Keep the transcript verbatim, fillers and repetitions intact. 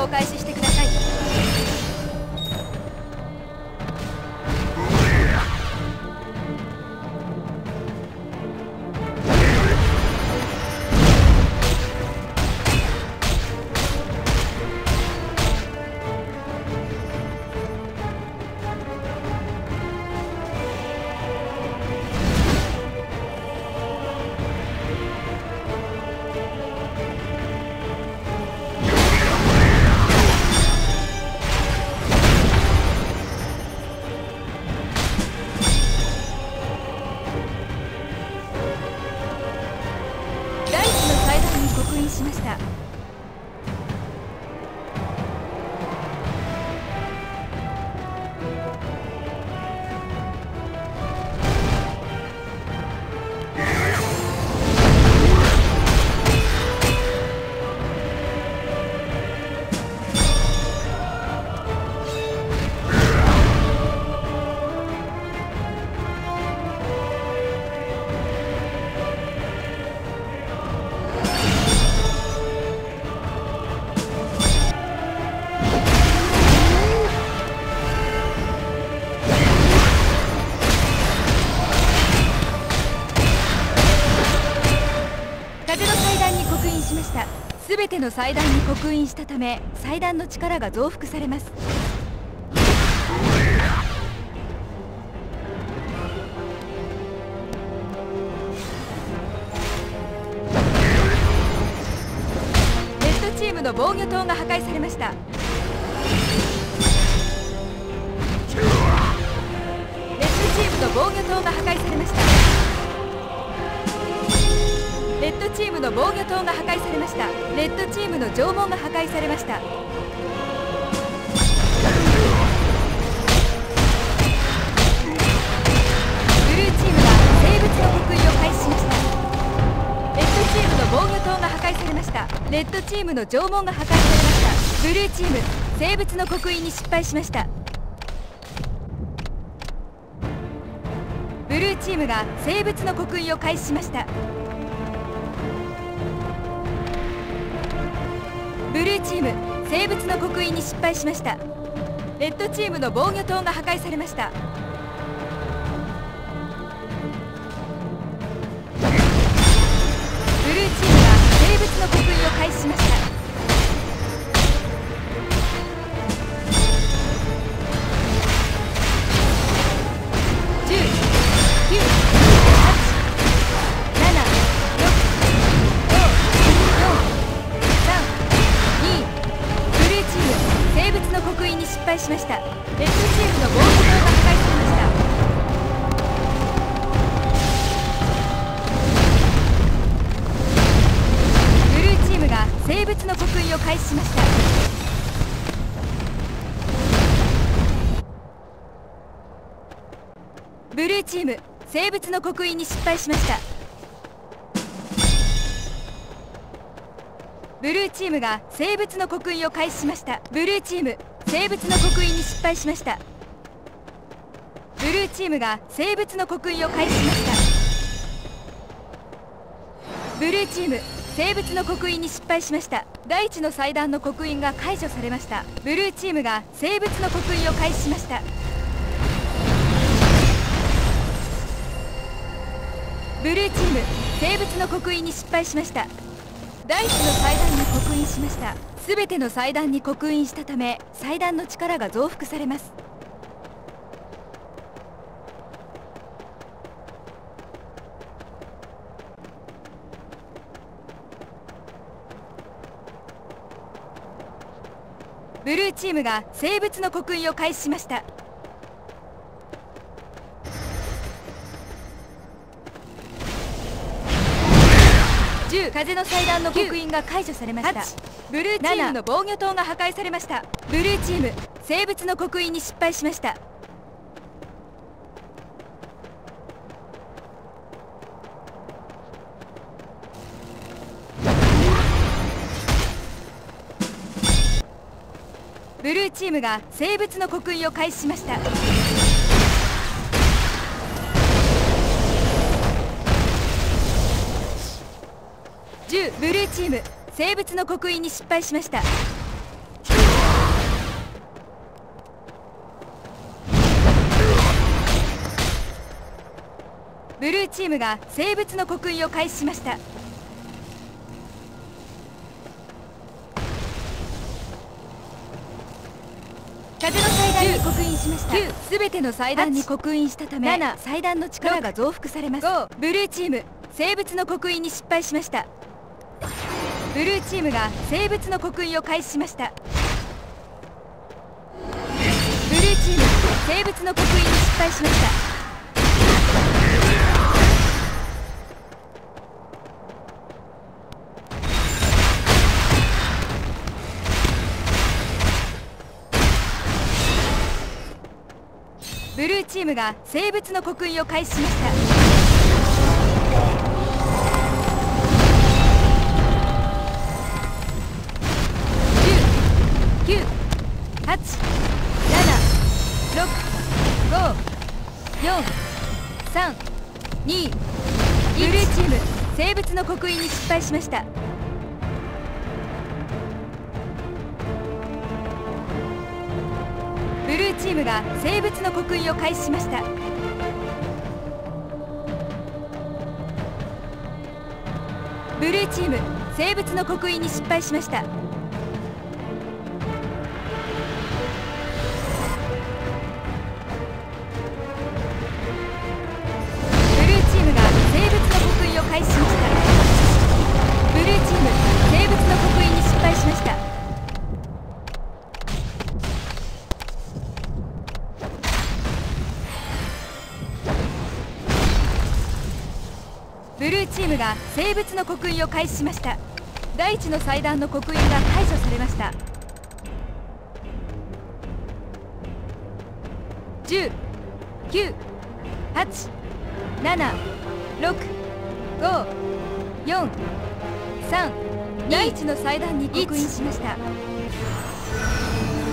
を開始してください。しました。すべての祭壇に刻印したため、祭壇の力が増幅されます。レッドチームの防御塔が破壊されました。レッドチームの防御塔が破壊されました。レッドチームの防御塔が破壊されました。レッドチームの城門が破壊されました。ブルーチームが生物の刻印を開始しました。レッドチームの防御塔が破壊されました。レッドチームの城門が破壊されました。ブルーチーム生物の刻印に失敗しました。ブルーチームが生物の刻印を開始しました。ブルーチーム生物の刻印に失敗しました。レッドチームの防御塔が破壊されました。ブルーチームが生物の刻印を開始しました。じゅう、きゅう、はち、なな、ろく、ご、よん、さん、に、ブルーチーム生物の刻印に失敗しました。レッドチームの防御塔が破壊されました。ブルーチームが生物の刻印を開始しました。ブルーチーム生物の刻印に失敗しました。ブルーチームが生物の刻印を開始しました。ブルーチーム生物の刻印に失敗しました。ブルーチームが生物の刻印を開始しました。ブルーチーム生物の刻印に失敗しました。第一の祭壇の刻印が解除されました。ブルーチームが生物の刻印を開始しました。ブルーチーム生物の刻印に失敗しました。第一の祭壇に刻印しました。すべての祭壇に刻印したため、祭壇の力が増幅されます。ブルーチームが生物の刻印を開始しました。じゅう、風の祭壇の刻印が解除されました。ブルーチームの防御塔が破壊されました。ブルーチーム生物の刻印に失敗しました。ブルーチームが生物の刻印を開始しました。じゅう、ブルーチーム生物の刻印に失敗しました。 ブルーチームが生物の刻印を開始しました。風の祭壇に刻印しました。きゅう、すべての祭壇に刻印したためなな、祭壇の力が増幅されます。ご、ブルーチーム生物の刻印に失敗しました。ブルーチームが生物の刻印を開始しました。ブルーチーム生物の刻印に失敗しました。ブルーチームが生物の刻印を開始しました。きゅう、はち、なな、ろく、ご、よん、さん、に、ブルーチーム生物の刻印に失敗しました。ブルーチームが生物の刻印を開始しました。ブルーチーム生物の刻印に失敗しました。ブルーチームが生物の刻印を開始しました。ブルーチーム生物の刻印に失敗しました。ブルーチームが生物の刻印を開始しました。第一の祭壇の刻印が解除されました。じゅう、きゅう、はち、なな、ろく、ご、よん、さん、に、第一の祭壇に刻印しました。